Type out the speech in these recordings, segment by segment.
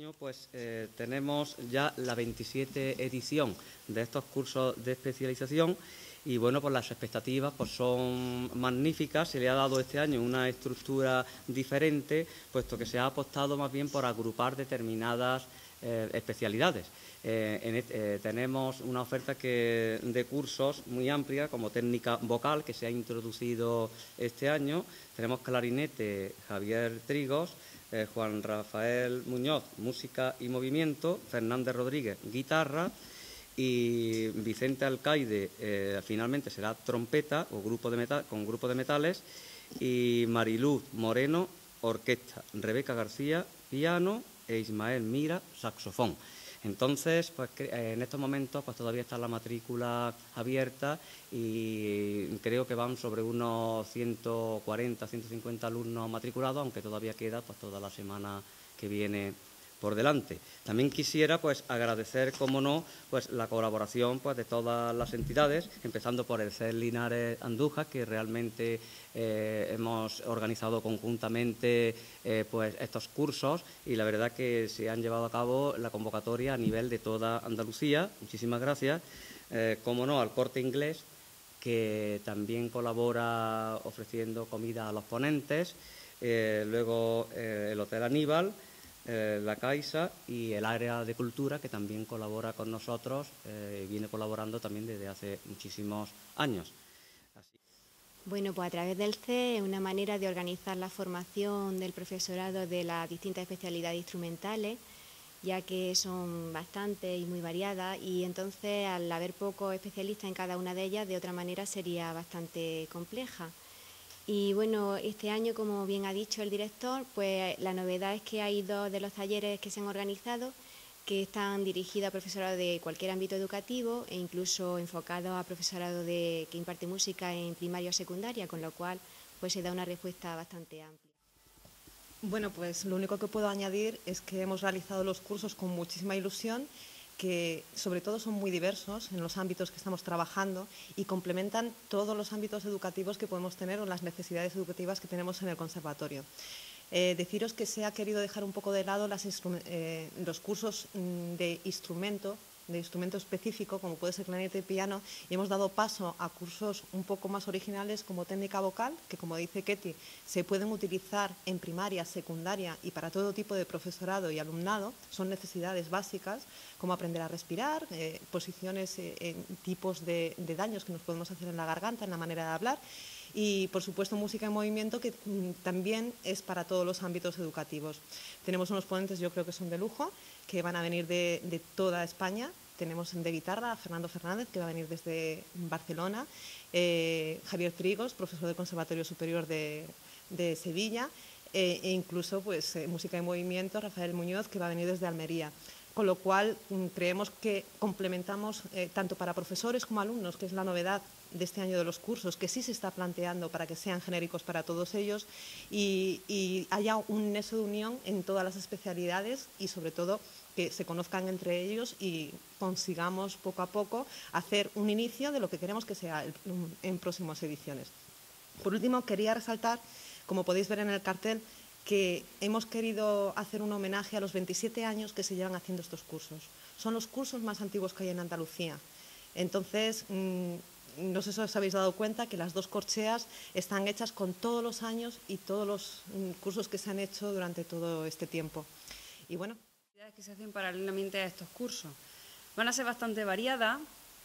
año pues tenemos ya la 27 edición de estos cursos de especialización y bueno, pues las expectativas pues son magníficas. Se le ha dado este año una estructura diferente, puesto que se ha apostado más bien por agrupar determinadas especialidades. Tenemos una oferta de cursos muy amplia, como técnica vocal, que se ha introducido este año. Tenemos clarinete, Javier Trigos, Juan Rafael Muñoz, música y movimiento, Fernández Rodríguez, guitarra, y Vicente Alcaide finalmente será trompeta o con grupo de metales, y Mariluz Moreno, orquesta, Rebeca García, piano, e Ismael Mira, saxofón. Entonces, pues en estos momentos pues todavía está la matrícula abierta y creo que van sobre unos 140, 150 alumnos matriculados, aunque todavía queda pues toda la semana que viene por delante. También quisiera pues agradecer, como no, pues la colaboración pues de todas las entidades, empezando por el CES Linares Andújar, que realmente hemos organizado conjuntamente pues estos cursos, y la verdad que se han llevado a cabo la convocatoria a nivel de toda Andalucía. Muchísimas gracias. Como no, al Corte Inglés, que también colabora ofreciendo comida a los ponentes, luego el Hotel Aníbal, la Caixa y el área de cultura, que también colabora con nosotros, viene colaborando también desde hace muchísimos años. Así. Bueno, pues a través del CES es una manera de organizar la formación del profesorado de las distintas especialidades instrumentales, ya que son bastantes y muy variadas, y entonces al haber pocos especialistas en cada una de ellas, de otra manera sería bastante compleja. Y bueno, este año, como bien ha dicho el director, pues la novedad es que hay 2 de los talleres que se han organizado que están dirigidos a profesorado de cualquier ámbito educativo e incluso enfocados a profesorado que imparte música en primaria o secundaria, con lo cual pues se da una respuesta bastante amplia. Bueno, pues lo único que puedo añadir es que hemos realizado los cursos con muchísima ilusión, que sobre todo son muy diversos en los ámbitos que estamos trabajando y complementan todos los ámbitos educativos que podemos tener o las necesidades educativas que tenemos en el conservatorio. Deciros que se ha querido dejar un poco de lado los cursos de instrumento específico, como puede ser clarinete y piano, y hemos dado paso a cursos un poco más originales como técnica vocal, que, como dice Ketty, se pueden utilizar en primaria, secundaria y para todo tipo de profesorado y alumnado. Son necesidades básicas, como aprender a respirar, posiciones, tipos de daños que nos podemos hacer en la garganta, en la manera de hablar. Y, por supuesto, música en movimiento, que también es para todos los ámbitos educativos. Tenemos unos ponentes, yo creo que son de lujo, que van a venir de toda España. Tenemos de guitarra a Fernando Fernández, que va a venir desde Barcelona, Javier Trigos, profesor del Conservatorio Superior de Sevilla, e incluso pues, música en movimiento, Rafael Muñoz, que va a venir desde Almería. Con lo cual, creemos que complementamos tanto para profesores como alumnos, que es la novedad de este año de los cursos, que sí se está planteando para que sean genéricos para todos ellos y haya un nexo de unión en todas las especialidades y, sobre todo, que se conozcan entre ellos y consigamos poco a poco hacer un inicio de lo que queremos que sea en próximas ediciones. Por último, quería resaltar, como podéis ver en el cartel, que hemos querido hacer un homenaje a los 27 años que se llevan haciendo estos cursos. Son los cursos más antiguos que hay en Andalucía. Entonces, no sé si os habéis dado cuenta que las 2 corcheas están hechas con todos los años y todos los cursos que se han hecho durante todo este tiempo. Y bueno, que se hacen paralelamente a estos cursos van a ser bastante variadas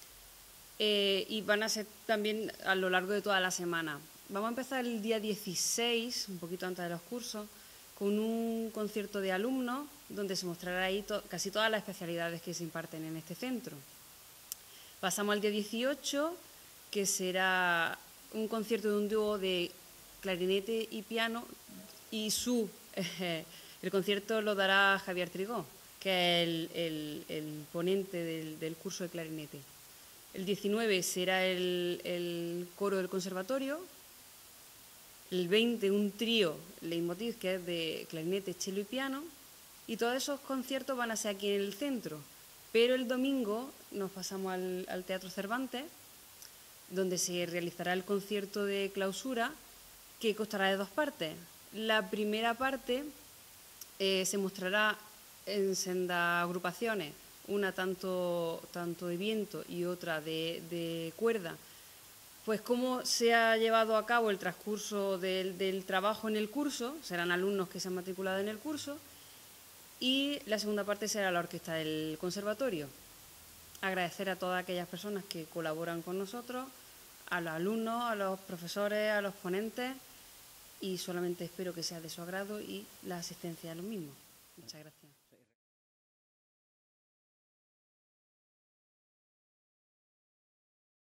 y van a ser también a lo largo de toda la semana. Vamos a empezar el día 16, un poquito antes de los cursos, con un concierto de alumnos donde se mostrará ahí casi todas las especialidades que se imparten en este centro. Pasamos al día 18, que será un concierto de un dúo de clarinete y piano, y el concierto lo dará Javier Trigó, que es el ponente del curso de clarinete. El 19 será el coro del conservatorio. El 20 un trío leitmotiv, que es de clarinete, cello y piano. Y todos esos conciertos van a ser aquí en el centro. Pero el domingo nos pasamos al Teatro Cervantes, donde se realizará el concierto de clausura, que constará de 2 partes. La primera parte se mostrará en sendas agrupaciones, una tanto de viento y otra de cuerda, pues cómo se ha llevado a cabo el transcurso del trabajo en el curso, serán alumnos que se han matriculado en el curso, y la segunda parte será la orquesta del conservatorio. Agradecer a todas aquellas personas que colaboran con nosotros, a los alumnos, a los profesores, a los ponentes, y solamente espero que sea de su agrado y la asistencia a los mismos. Muchas gracias.